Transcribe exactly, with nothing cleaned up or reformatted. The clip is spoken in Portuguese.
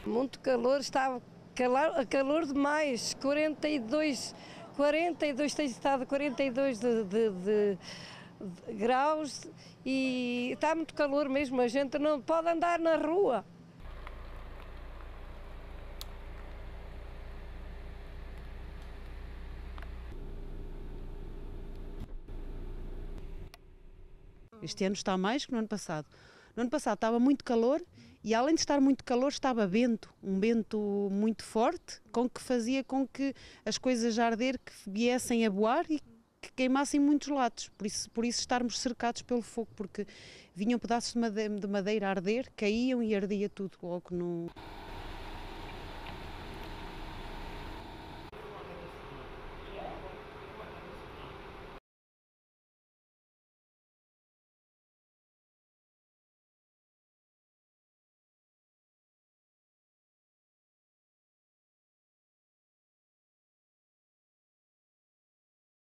Muito calor, estava calor, calor demais, quarenta e dois, quarenta e dois, tem estado quarenta e dois de, de, de, de graus e está muito calor mesmo, a gente não pode andar na rua. Este ano está mais que no ano passado. No ano passado estava muito calor e, além de estar muito calor, estava vento, um vento muito forte, com que fazia com que as coisas a arder que viessem a voar e que queimassem muitos lados. Por isso, por isso estarmos cercados pelo fogo, porque vinham pedaços de madeira a arder, caíam e ardia tudo logo no...